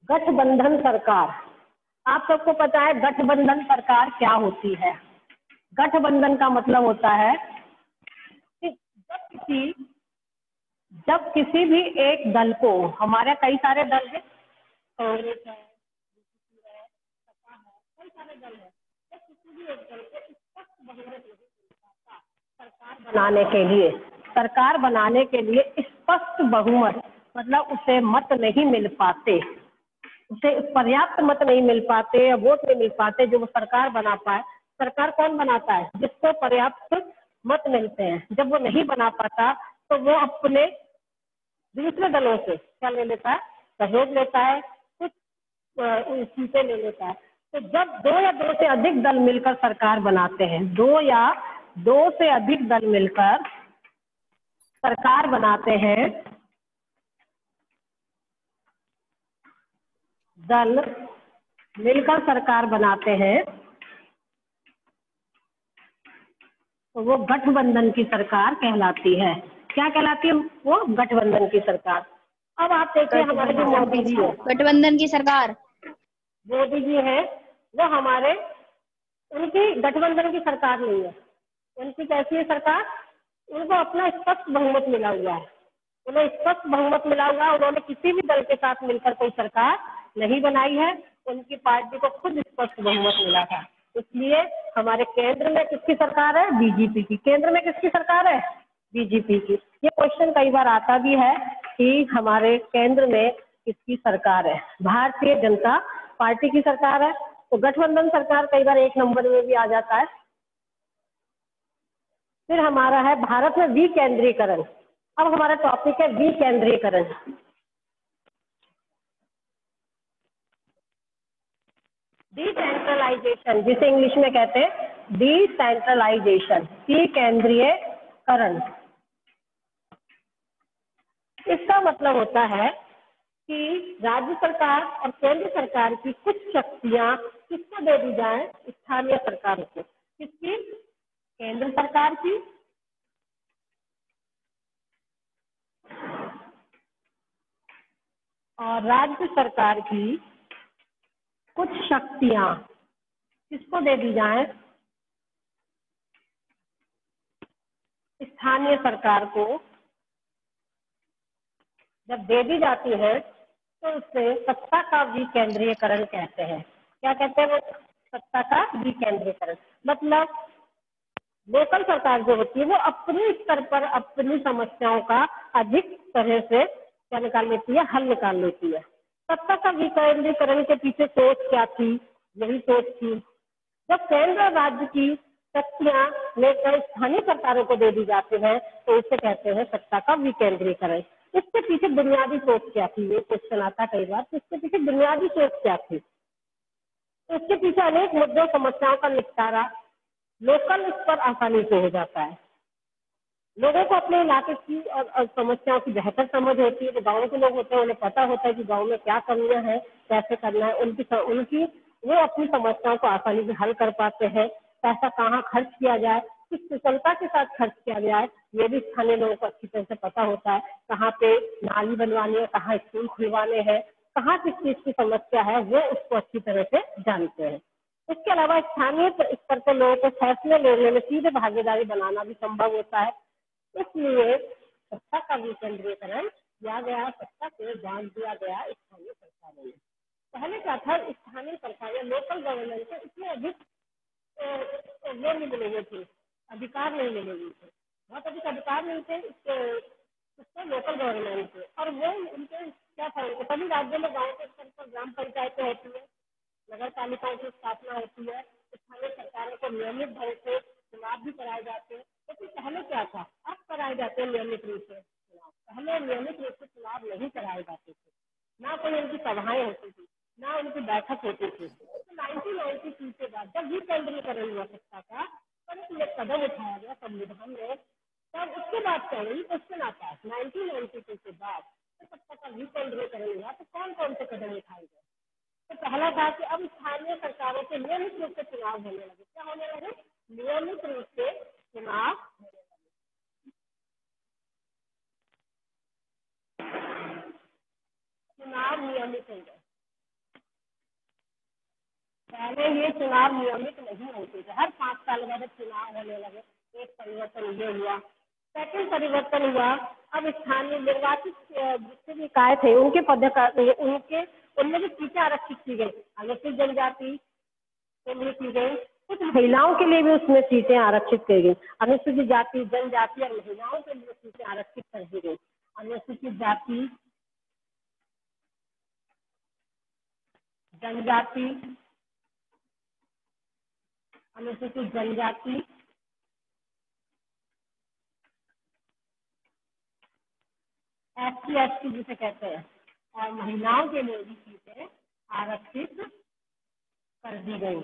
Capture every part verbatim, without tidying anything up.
गठबंधन सरकार। आप सबको पता है गठबंधन सरकार क्या होती है। गठबंधन का मतलब होता है कि जब किसी जब किसी भी एक दल को, हमारे कई सारे दल हैं, कांग्रेस है, बीजेपी है, सपा है, कई सारे दल हैं, जब किसी भी एक दल को स्पष्ट बहुमत नहीं मिल पाता सरकार बनाने के लिए सरकार बनाने के लिए स्पष्ट बहुमत मतलब उसे मत नहीं मिल पाते, उसे पर्याप्त मत नहीं मिल पाते या वोट नहीं मिल पाते जो वो सरकार बना पाए। सरकार कौन बनाता है? जिसको पर्याप्त मत मिलते हैं। जब वो नहीं बना पाता तो वो अपने दूसरे दलों से क्या ले लेता है? सहयोग लेता है, कुछ सीटें ले लेता है। तो जब दो या दो से अधिक दल मिलकर सरकार बनाते हैं, दो या दो से अधिक दल मिलकर सरकार बनाते हैं, दल मिलकर सरकार बनाते हैं, तो वो गठबंधन की सरकार कहलाती है। क्या कहलाती है वो? गठबंधन की सरकार। अब आप देखिए हमारे जो मोदी जी है, गठबंधन की सरकार, मोदी जी है वो हमारे, उनकी गठबंधन की सरकार नहीं है। उनकी कैसी है सरकार? उनको अपना स्पष्ट बहुमत मिला हुआ है, उन्हें स्पष्ट बहुमत मिला हुआ है। उन्होंने किसी भी दल के साथ मिलकर कोई सरकार नहीं बनाई है, उनकी पार्टी को खुद स्पष्ट बहुमत मिला था। इसलिए हमारे केंद्र में किसकी सरकार है? बीजेपी की। केंद्र में किसकी सरकार है? बीजेपी की। ये क्वेश्चन कई बार आता भी है कि हमारे केंद्र में किसकी सरकार है? भारतीय जनता पार्टी की सरकार है। तो गठबंधन सरकार कई बार एक नंबर में भी आ जाता है। फिर हमारा है भारत में विकेंद्रीकरण। अब हमारा टॉपिक है विकेंद्रीकरण। डिसेंट्रलाइजेशन, जिसे इंग्लिश में कहते हैं डिसेंट्रलाइजेशन, विकेंद्रीकरण। इसका मतलब होता है कि राज्य सरकार और केंद्र सरकार की कुछ शक्तियां किसको दे दी जाए? स्थानीय सरकार को। किसकी? केंद्र सरकार की और राज्य सरकार की कुछ शक्तियां किसको दे दी जाए? स्थानीय सरकार को। जब दे दी जाती है तो उसे सत्ता का विकेंद्रीकरण कहते हैं। क्या कहते हैं वो? सत्ता का विकेंद्रीकरण। मतलब लोकल सरकार जो होती है वो अपने स्तर पर अपनी समस्याओं का अधिक तरह से क्या निकाल लेती है? हल निकाल लेती है। सत्ता का विकेंद्रीकरण के पीछे सोच क्या थी? यही सोच थी, जब केंद्र और राज्य की शक्तियां लेकर स्थानीय सरकारों को दे दी जाती है तो इसे कहते हैं सत्ता का विकेंद्रीकरण। इसके पीछे बुनियादी सोच क्या थी? ये क्वेश्चन आता कई बार। तो इसके पीछे बुनियादी सोच क्या थी? इसके पीछे अनेक मुद्दों समस्याओं का निपटारा लोकल स्तर आसानी से हो जाता है। लोगों को अपने इलाके की और, और समस्याओं की बेहतर समझ होती है। जो गाँव के लोग होते हैं उन्हें पता होता है कि गाँव में क्या कमियां हैं, कैसे करना है। उनकी उनकी वो अपनी समस्याओं को आसानी से हल कर पाते हैं। पैसा कहाँ खर्च किया जाए, किस कुशलता के साथ खर्च किया जाए, ये भी स्थानीय लोगों को अच्छी तरह से पता होता है। कहाँ पे नाली बनवानी है, कहाँ स्कूल खुलवाने हैं, कहाँ किस चीज की समस्या है, वो उसको अच्छी तरह से जानते हैं। इसके अलावा स्थानीय स्तर पर लोगों को फैसले लेने में सीधे भागीदारी बनाना भी संभव होता है। इसलिए सत्ता का विकेंद्रीकरण किया गया, सत्ता को बांट दिया गया स्थानीय सरकारों में। पहले क्या था? स्थानीय सरकारें लोकल गवर्नमेंट को इतने अधिक वो नहीं मिलेंगे थे, अधिकार नहीं मिलेंगे थे, बहुत अधिक अधिकार नहीं थे इसके लोकल गवर्नमेंट के। और वो उनके क्या था? सभी राज्यों में गाँव के स्तर पर ग्राम पंचायतें होती है, नगर पालिकाओं की स्थापना होती है, स्थानीय सरकारों को नियमित ढंग से चुनाव भी कराए जाते हैं। लेकिन तो पहले क्या था? अब कराए जाते हैं नियमित रूप से चुनाव। पहले नियमित रूप से चुनाव नहीं कराए जाते थे, ना कोई उनकी सभाएं होती थी, ना उनकी बैठक होती थी। तो नाइनटीन नाइंटी टू के बाद जब विकेंद्रीकरण हुआ सत्ता का, तब एक कदम उठाया गया संविधान में। तब उसके बाद क्या हुई? क्वेश्चन आता है नाइनटीन नाइंटी टू के बाद सत्ता का विकेंद्रीकरण हुआ तो कौन कौन से कदम उठाए गए? तो पहला था कि अब स्थानीय सरकारों के नियमित रूप से चुनाव होने लगे। क्या होने लगे? नियमित रूप से चुनाव होने लगे। चुनाव नियमित हो गए। पहले ये चुनाव नियमित नहीं होते थे, हर पाँच साल बाद चुनाव होने लगे, एक परिवर्तन ये हुआ। सेकंड परिवर्तन हुआ, अब स्थानीय निर्वाचित जितने भी निकाय थे उनके पदाधिकारी उनके उनमें भी सीटें आरक्षित की गई, अनुसूचित जनजाति के लिए की गई, कुछ महिलाओं के लिए भी उसमें सीटें आरक्षित की गई। अनुसूचित जाति जनजाति और महिलाओं के लिए सीटें आरक्षित कर दी गई। अनुसूचित जाति जनजाति अनुसूचित जनजाति एस सी एस टी जिसे कहते हैं, और महिलाओं के लिए भी सीटें आरक्षित कर दी गई।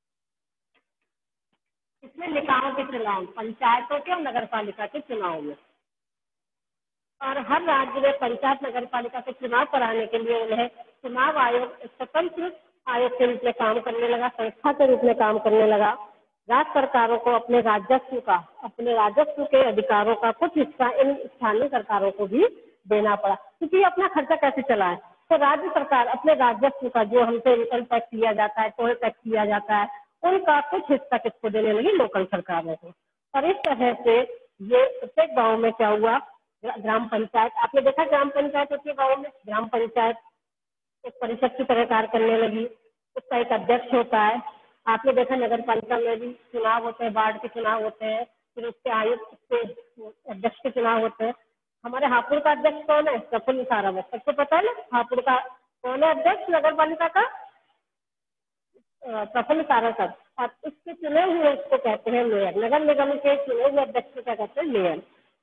इसमें निकायों के चुनाव, पंचायतों के और नगर पालिका के चुनाव में, और हर राज्य में पंचायत नगर पालिका के चुनाव कराने के लिए उन्हें चुनाव आयोग स्वतंत्र आयोग के रूप में काम करने लगा, संस्था के रूप में काम करने लगा। राज्य सरकारों को अपने राजस्व का अपने राजस्व के अधिकारों का कुछ हिस्सा इन स्थानीय सरकारों को भी देना पड़ा, क्योंकि अपना खर्चा कैसे चलाए, तो राज्य सरकार अपने राजस्व का जो हमसे इनकम टैक्स लिया जाता है, टोल टैक्स लिया जाता है, उनका कुछ हिस्सा किसको देने लगी, लोकल सरकारों को। और इस तरह से ये प्रत्येक गाँव में क्या हुआ, ग्राम पंचायत, आपने देखा ग्राम पंचायत होती है गाँव में, ग्राम पंचायत एक परिषद की तरह कार्य करने लगी, उसका एक अध्यक्ष होता है। आपने देखा नगर पालिका में भी चुनाव होते हैं, वार्ड के चुनाव होते हैं, फिर उसके आयुक्त के अध्यक्ष के चुनाव होते हैं। हमारे हापुड़ का अध्यक्ष कौन है, प्रफुल्ल सारावत, सबको पता है ना हापुड़ का कौन है अध्यक्ष नगर पालिका का, प्रफुल्ल सारावत। और इसके चुने हुए उसको कहते हैं मेयर, नगर निगम के चुने हुए अध्यक्ष को क्या कहते हैं, मेयर।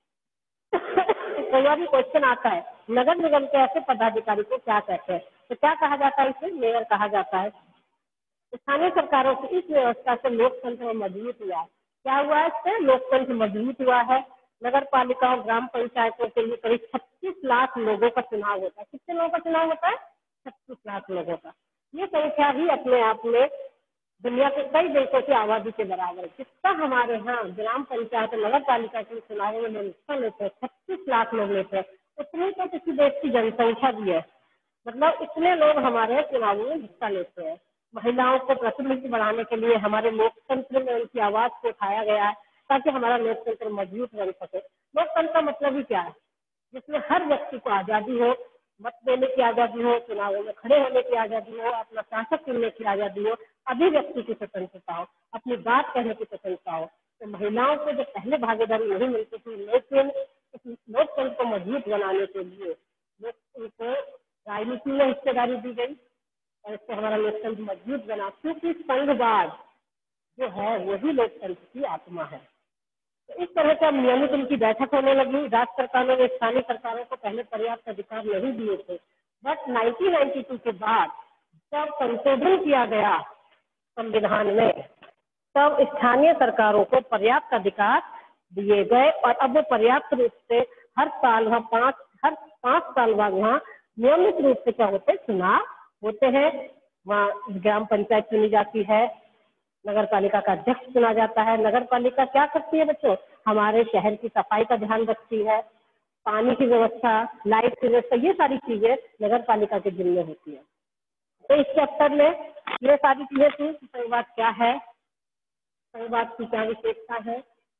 कई बार भी क्वेश्चन आता है नगर निगम के ऐसे पदाधिकारी को क्या कहते हैं, तो क्या कहा जाता है, इसे मेयर कहा जाता है। स्थानीय सरकारों की इस व्यवस्था से लोकतंत्र मजबूत हुआ है। क्या हुआ है, इससे लोकतंत्र मजबूत हुआ है। नगर पालिका और ग्राम पंचायतों के लिए करीब छत्तीस लाख लोगों का चुनाव होता है। कितने लोगों का चुनाव होता है, छत्तीस लाख लोगों का। ये संख्या भी अपने आप में दुनिया के कई देशों की आबादी के बराबर है। जितना हमारे यहाँ ग्राम पंचायत नगर पालिका के चुनावों में हिस्सा लेते हैं, छत्तीस लाख लोग लेते हैं, उतनी तो किसी देश की जनसंख्या भी है, मतलब इतने लोग हमारे चुनावों में हिस्सा लेते हैं। महिलाओं को प्रतिनिधित्व बढ़ाने के लिए हमारे लोकतंत्र में उनकी आवाज को उठाया गया है, ताकि हमारा लोकतंत्र मजबूत बन सके। लोकतंत्र का मतलब ही क्या है, जिसमें हर व्यक्ति को आजादी हो, मत देने की आजादी हो, चुनावों में खड़े होने की आजादी हो, अपना शासक चुनने की आजादी हो, अभिव्यक्ति की स्वतंत्रता हो, अपनी बात कहने की स्वतंत्रता हो। तो महिलाओं को जब पहले भागीदारी नहीं मिलती थी, लेकिन लोकतंत्र को मजबूत बनाने के लिए उनको राजनीति में हिस्सेदारी दी गई, और इससे हमारा लोकतंत्र मजबूत बना, क्योंकि संघवाद जो है वही लोकतंत्र की आत्मा है। तो इस तरह से अब नियमित उनकी बैठक होने लगी। राज्य सरकारों ने स्थानीय सरकारों को पहले पर्याप्त अधिकार नहीं दिए थे, बट नाइनटीन नाइंटी टू के बाद जब संशोधन किया गया संविधान में, तब स्थानीय सरकारों को पर्याप्त अधिकार दिए गए, और अब वो पर्याप्त रूप से हर साल वहाँ पाँच हर पाँच साल बाद वहाँ नियमित रूप से क्या होते हैं, चुनाव होते हैं। वहाँ ग्राम पंचायत चुनी जाती है, नगर पालिका का अध्यक्ष चुना जाता है। नगर पालिका क्या करती है बच्चों, हमारे शहर की सफाई का ध्यान रखती है, पानी की व्यवस्था, लाइट की व्यवस्था, ये सारी चीजें नगर पालिका के जिम्मे होती है। तो इस चैप्टर में ये सारी चीजें थी। संघवाद क्या है, संघवाद की क्या विशेषता है,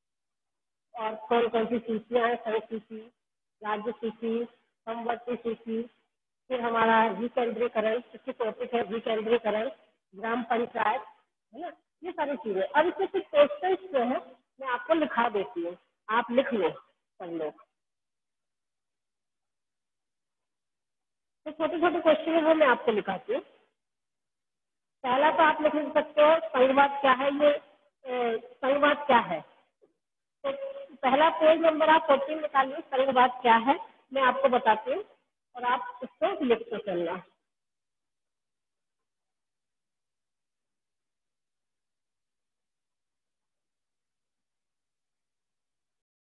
और कौन कौन सी सूचियां हैं, संघ सूची, राज्य सूची, समवर्ती सूची, फिर हमारा विकेंद्रीकरण, इसकी टॉपिक है विकेंद्रीकरण, ग्राम पंचायत, है ना, ये सारी चीजें। अब इसमें कुछ क्वेश्चन जो है मैं आपको लिखा देती हूँ, आप लिख लो सब लोग। तो छोटे छोटे क्वेश्चन है वो मैं आपको लिखाती हूँ। पहला तो आप लिख सकते हो संघवाद क्या है, ये संघवाद क्या है। तो पहला पेज नंबर आप फोर्टीन निकालिए, संघवाद क्या है मैं आपको बताती हूँ, और आप इसको लिखते चलना।